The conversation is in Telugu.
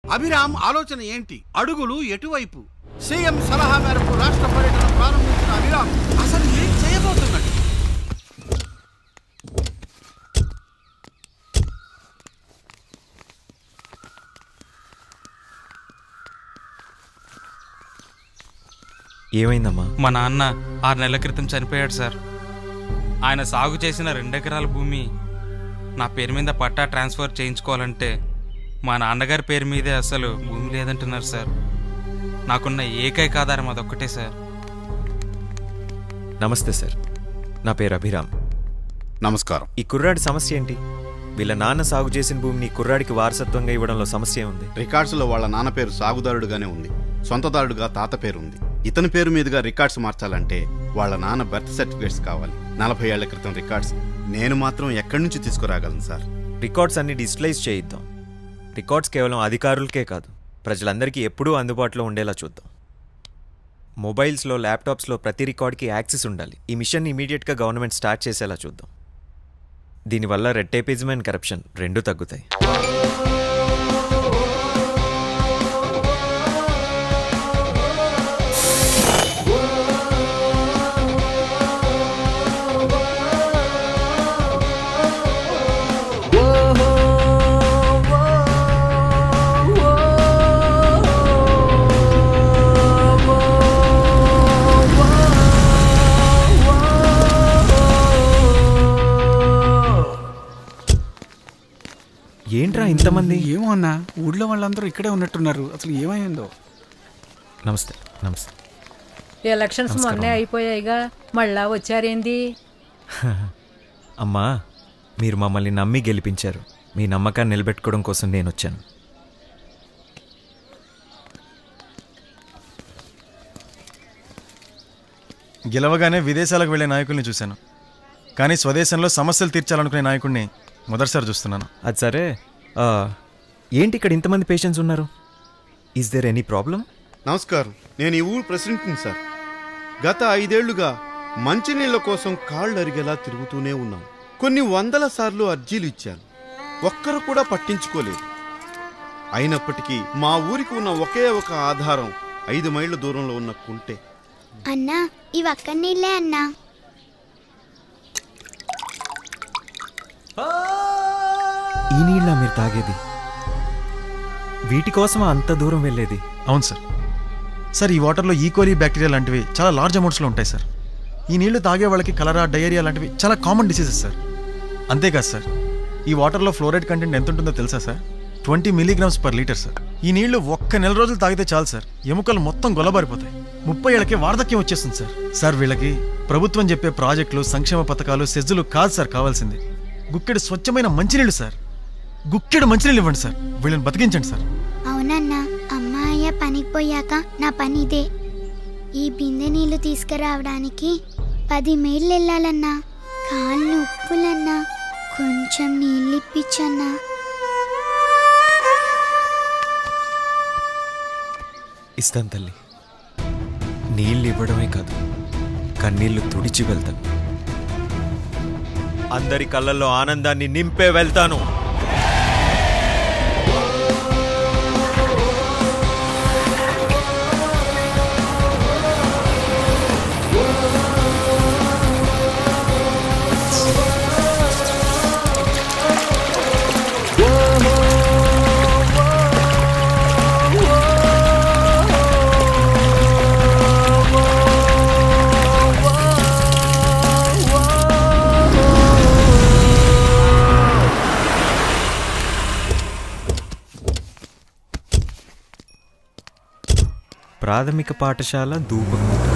అభిరామ్ ఆలోచన ఏంటి? అడుగులు ఎటువైపు? సీఎం సలహా మేరకు రాష్ట్ర పర్యటన ప్రారంభించిన అభిరామ్ అసలు ఏం చేయబోతున్నాడు? ఏమైందమ్మా? మా నాన్న 6 నెలల క్రితం చనిపోయాడు సార్. ఆయన సాగు చేసిన 2 ఎకరాల భూమి నా పేరు మీద పట్టా ట్రాన్స్ఫర్ చేయించుకోవాలంటే మా నాన్నగారి పేరు మీదే అసలు భూమి లేదంటున్నారు సార్. నాకున్న ఏకైక ఆధారం అదొక్కటే సార్. నమస్తే సార్, నా పేరు అభిరామ్. నమస్కారం. ఈ కుర్రాడి సమస్య ఏంటి? వీళ్ళ నాన్న సాగు చేసిన భూమిని కుర్రాడికి వారసత్వంగా ఇవ్వడంలో సమస్య ఉంది. రికార్డ్స్లో వాళ్ళ నాన్న పేరు సాగుదారుడుగానే ఉంది, సొంతదారుడుగా తాత పేరు ఉంది. ఇతని పేరు మీదుగా రికార్డ్స్ మార్చాలంటే వాళ్ళ నాన్న బర్త్ సర్టిఫికేట్స్ కావాలి. 40 ఏళ్ల క్రితం రికార్డ్స్. నేను మాత్రం ఎక్కడి నుంచి తీసుకురాగలను సార్? రికార్డ్స్ అన్ని డిజిటలైజ్ చేయిద్దాం. రికార్డ్స్ కేవలం అధికారులకే కాదు, ప్రజలందరికీ ఎప్పుడూ అందుబాటులో ఉండేలా చూద్దాం. మొబైల్స్లో, ల్యాప్టాప్స్లో ప్రతి రికార్డ్కి యాక్సెస్ ఉండాలి. ఈ మిషన్ ఇమీడియట్గా గవర్నమెంట్ స్టార్ట్ చేసేలా చూద్దాం. దీనివల్ల రెడ్ టేపిజం అండ్ కరప్షన్ 2 తగ్గుతాయి. ఏంట్రా ఇంతమంది? ఏమో అన్నా, ఊళ్ళో వాళ్ళందరూ ఇక్కడే ఉన్నట్టున్నారు. అసలు ఏమైందో? నమస్తే. నమస్తే. ఎలక్షన్స్ మొన్నే అయిపోయాయిగా, మళ్ళా వచ్చారేంది? అమ్మా, మీరు మమ్మల్ని నమ్మి గెలిపించారు. మీ నమ్మకాన్ని నిలబెట్టుకోవడం కోసం నేను వచ్చాను. గెలవగానే విదేశాలకు వెళ్లే నాయకుల్ని చూశాను, కానీ స్వదేశంలో సమస్యలు తీర్చాలనుకునే నాయకుడిని మొదటిసారి చూస్తున్నాను. అది సరే, ఏంటి ఇక్కడ ఇంతమంది పేషెంట్స్ ఉన్నారు? Is there any problem? నమస్కారం, నేను ఈ ఊరు ప్రెసిడెంట్ని సార్. గత 5 ఏళ్లుగా మంచినీళ్ల కోసం కాళ్ళు అరిగేలా తిరుగుతూనే ఉన్నాం. కొన్ని 100 సార్లు అర్జీలు ఇచ్చాను, ఒక్కరు కూడా పట్టించుకోలేదు. అయినప్పటికీ మా ఊరికి ఉన్న ఒకే ఒక ఆధారం 5 మైళ్ళ దూరంలో ఉన్న కుంటే. అన్నా, ఇవి అక్కడి నీళ్ళే అన్నా. ఈ నీళ్ళ మీరు తాగేది? వీటి కోసం అంత దూరం వెళ్ళేది? అవును సార్. సార్, ఈ వాటర్లో ఈకోలీ బ్యాక్టీరియా లాంటివి చాలా లార్జ్ అమౌంట్స్లో ఉంటాయి సార్. ఈ నీళ్లు తాగే వాళ్ళకి కలరా, డయేరియా లాంటివి చాలా కామన్ డిసీజెస్ సార్. అంతేకాదు సార్, ఈ వాటర్లో ఫ్లోరైడ్ కంటెంట్ ఎంత ఉంటుందో తెలుసా సార్? 20 mg/L sir. ఈ నీళ్లు 1 నెల రోజులు తాగితే చాలు సార్, ఎముకలు మొత్తం గొల్లబారిపోతాయి. 30 ఏళ్ళకి వార్ధక్యం వచ్చేస్తుంది సార్. సార్, వీళ్ళకి ప్రభుత్వం చెప్పే ప్రాజెక్టులు, సంక్షేమ పథకాలు, సెజ్జులు కాదు సార్ కావాల్సింది. గుక్కెడు స్వచ్ఛమైన మంచినీళ్ళు సార్. గుక్కెడు మంచినీళ్ళు ఇవ్వండి సార్, వీళ్ళని బతికించండి సార్. అవునన్నా, అమ్మాయ్య పనికి పోయాక నా పని ఇదే. ఈ బిందె నీళ్లు తీసుకురావడానికి 10 మైళ్ళు వెళ్ళాలన్నా. కాళ్ళు ఉప్పులన్నా, కొంచెం నీళ్ళు ఇప్పించన్నా. ఇస్తాను తల్లి. నీళ్ళు ఇవ్వడమే కాదు, కన్నీళ్లు తుడిచి వెళ్తాను. అందరి కళ్ళల్లో ఆనందాన్ని నింపే వెళ్తాను. ప్రాథమిక పాఠశాల దూపగుంట.